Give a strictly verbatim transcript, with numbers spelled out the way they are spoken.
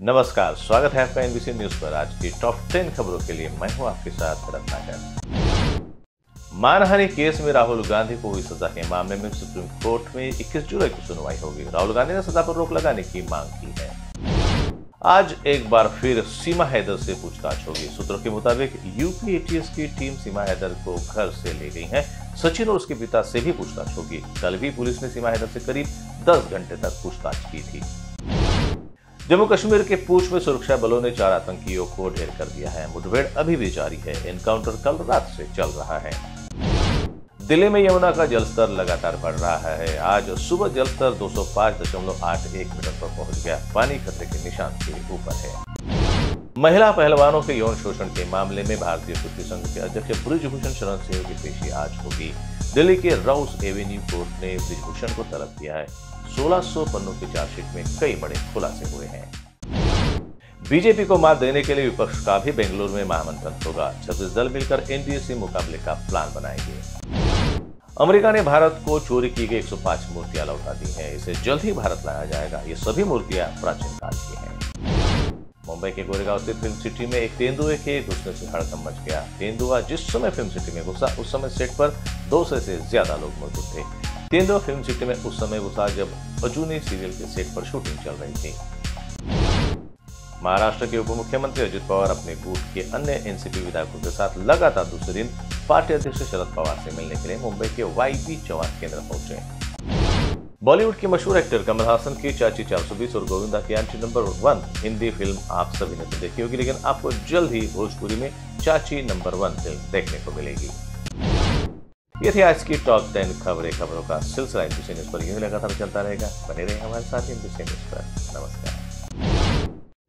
नमस्कार, स्वागत है आपका एनबीसी न्यूज पर। आज की टॉप टेन खबरों के लिए मैं हूं आपके साथ रत्नाकर। मानहानि केस में राहुल गांधी को हुई सजा के मामले में सुप्रीम कोर्ट में इक्कीस जुलाई को सुनवाई होगी। राहुल गांधी ने सजा पर रोक लगाने की मांग की है। आज एक बार फिर सीमा हैदर से पूछताछ होगी। सूत्रों के मुताबिक यूपी एटीएस की टीम सीमा हैदर को घर से ले गई है। सचिन और उसके पिता से भी पूछताछ होगी। कल भी पुलिस ने सीमा हैदर से करीब दस घंटे तक पूछताछ की थी। जम्मू कश्मीर के पूंछ में सुरक्षा बलों ने चार आतंकियों को ढेर कर दिया है। मुठभेड़ अभी भी जारी है। एनकाउंटर कल रात से चल रहा है। दिल्ली में यमुना का जलस्तर लगातार बढ़ रहा है। आज सुबह जलस्तर दो सौ पाँच दशमलव आठ एक मीटर पर पहुंच गया। पानी खतरे के निशान के ऊपर है। महिला पहलवानों के यौन शोषण के मामले में भारतीय कुश्ती संघ के अध्यक्ष ब्रिजभूषण शरण सिंह की पेशी आज होगी। दिल्ली के राउस एवेन्यू कोर्ट ने ब्रिजभूषण को तलब किया है। सोलह सौ पन्नों की चार्जशीट में कई बड़े खुलासे हुए हैं। बीजेपी को मात देने के लिए विपक्ष का भी बेंगलुरु में महामंथन होगा। छत्तीस दल मिलकर एनडीए से मुकाबले का प्लान बनाएंगे। अमेरिका ने भारत को चोरी की गई एक सौ पाँच मूर्तियां लौटा दी हैं। इसे जल्द ही भारत लाया जाएगा। ये सभी मूर्तियां प्राचीन काल की हैं। मुंबई के गोरेगांव स्थित फिल्म सिटी में एक तेंदुए के घुसने से हड़कंप मच गया। तेंदुआ जिस समय फिल्म सिटी में घुसा उस समय सेट पर दो सौ से ज्यादा लोग मौजूद थे। तेंदुआ फिल्म सिटी में उस समय घुसा जब अजूनी सीरियल के सेट पर शूटिंग चल रही थी। महाराष्ट्र के उप मुख्यमंत्री अजित पवार अपने गुट के अन्य एनसीपी विधायकों के साथ लगातार दूसरे दिन पार्टी अध्यक्ष शरद पवार से मिलने के लिए मुंबई के वाई चौहान केंद्र पहुंचे। बॉलीवुड के मशहूर एक्टर कमल हासन की चाची चार सौ बीस और गोविंदा की aunty number one Hindi film आप सभी ने तो देखी होगी, लेकिन आपको जल्द ही भोजपुरी में चाची नंबर वन फिल्म देखने को मिलेगी। ये थी आज की टॉप टेन खबरें। खबरों का सिलसिला एनबीसी न्यूज पर यूं लगातार चलता रहेगा। बने रहे हमारे साथ एनबीसी न्यूज पर। नमस्कार।